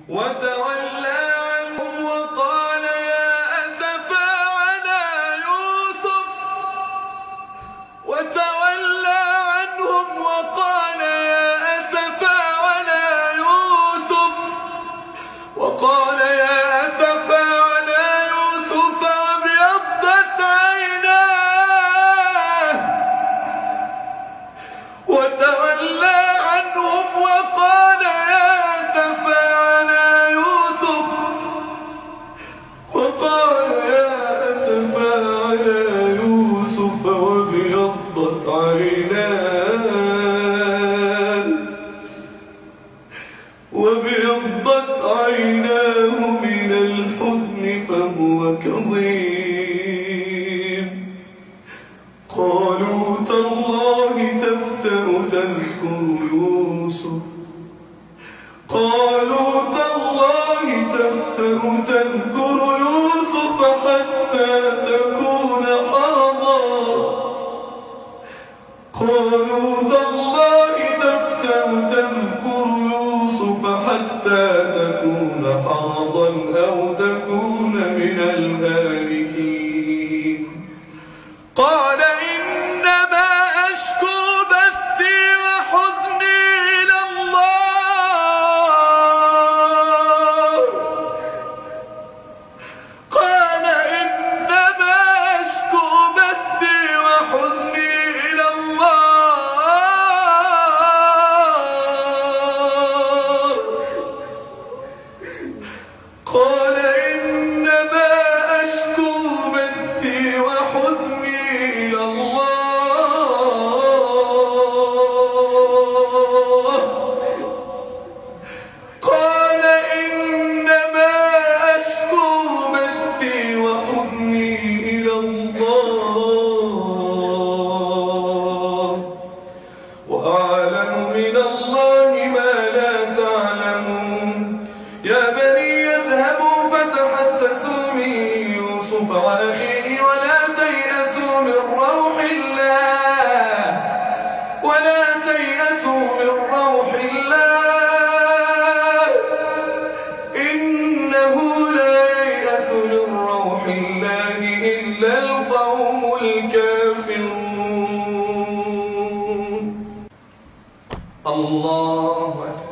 وتولى عنهم وقال يا أسفا على يوسف وتولى عنهم وقال يا أسفا على يوسف وقال يا أسفا على يوسف وابيضت عيناه وتولى عنهم وقال يا أسفا على يوسف وقال يا أسفا على يوسف وابيضت عيناه من الحزن فهو كظيم قالوا تالله تفتأ تذكر يوسف حتى تكون حرضا أو تكون من الهالكين قال إنما أشكو بثي وحزني إلى الله وأعلم من الله ما لا تعلمون يا بني اذهبوا فتحسسوا من يوسف وأخيه ولا تيأسوا من روح الله إنه لا ييأس من روح الله إلا القوم الكافرون الله أكبر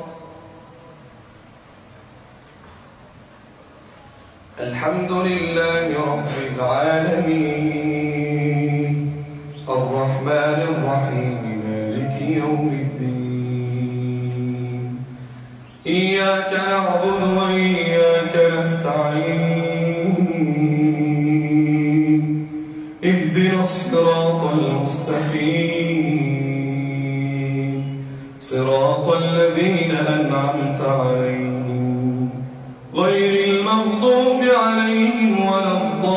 الحمد لله رب العالمين الرحمن الرحيم مالك يوم الدين إياك نعبد وإياك نستعين اهدنا الصراط المستقيم صراط الذين أنعمت عليهم غير المغضوب عليهم ولا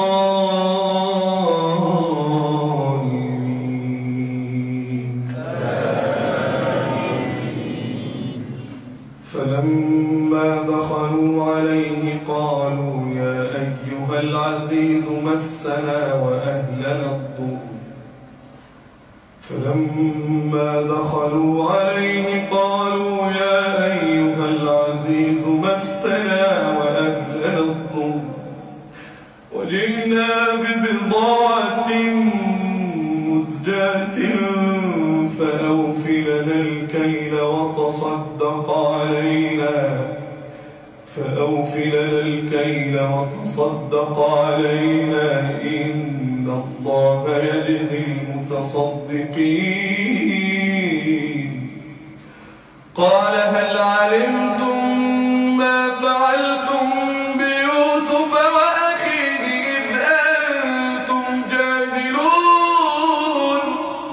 الضالين فلما دخلوا عليه قالوا يا أيها العزيز مسنا وأهلنا الضر فلما دخلوا عليه قالوا يا أيها العزيز مسنا وأهلنا الضر وجئنا ببضاعة مزجاة فأوف لنا الكيل وتصدق علينا إن الله يجزي المتصدقين قال هل علمتم ما فعلتم بيوسف وأخيه إذ أنتم جاهلون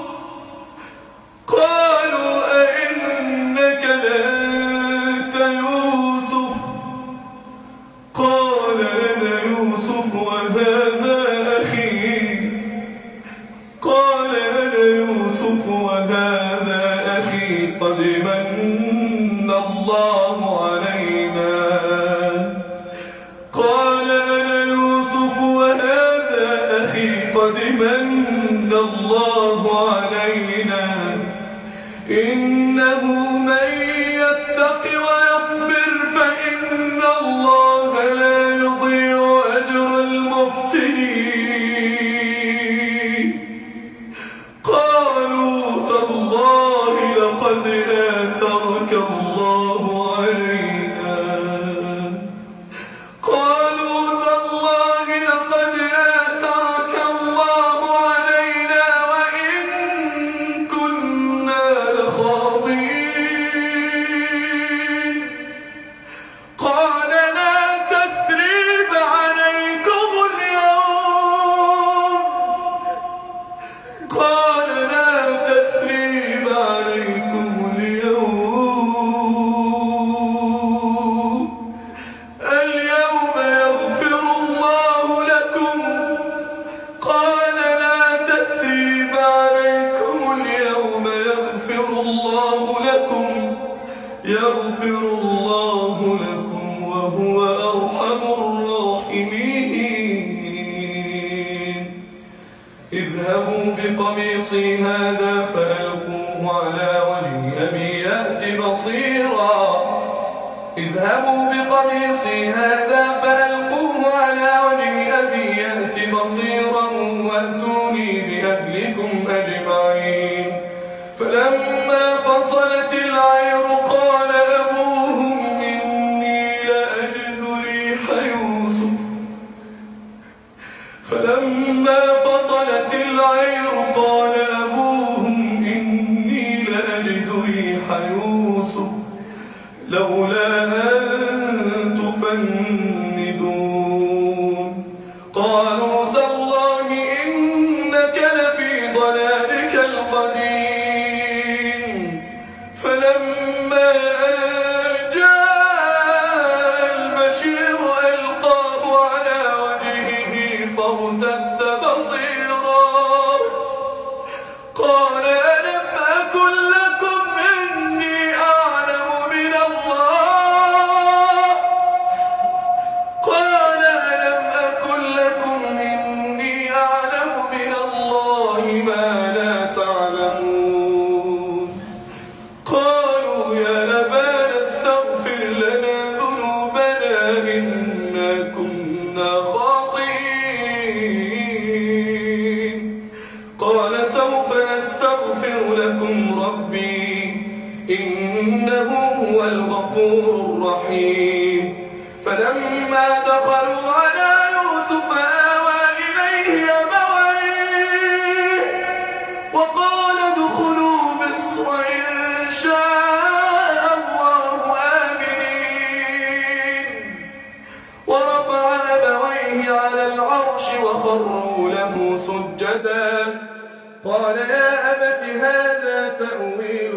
قالوا أئنك لأنت يوسف قال أنا يوسف وهذا أخي قد من وهو أرحم الراحمين. اذهبوا بقميصي هذا فألقوه على وجه أبي يأت بصيرا. اذهبوا بقميصي هذا فألقوه على وجه أبي يأت بصيرا وأتوني بأهلكم أجمعين. فلما فصلت العير قال أبوهم إني لأجد ريح يوسف. فلما فصلت العير قال أبوهم إني لأجد ريح يوسف لولا أن تفندون. قالوا تالله إنك لفي ضلالك القديم. فلما جاء البشير ألقاه على وجهه فارتد بصيرا. قال ألم أقل لكم إني أعلم من الله. قال ألم أقل لكم إني أعلم من الله ما لا تعلمون. قالوا يا أبانا استغفر لنا ذنوبنا إنا كنا خاطئين. قال سوف أستغفر لكم ربي إنه هو الغفور الرحيم. فلما دخلوا على يوسف آوى إليه أبويه وقال ادخلوا مصر إن شاء الله آمنين. ورفع أبويه على العرش وخروا له سجدا. قال يا أبت هذا تأويل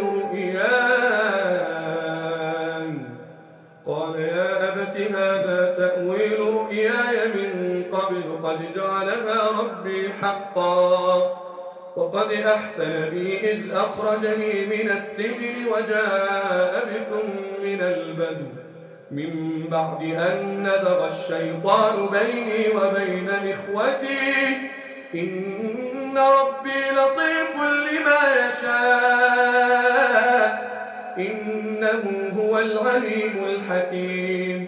رؤياي من قبل قد جعلها ربي حقا وقد أحسن بي إذ أخرجني من السجن وجاء بكم من البدو من بعد أن نزغ الشيطان بيني وبين إخوتي إن ربي لطيف لما يشاء إنه هو العليم الحكيم.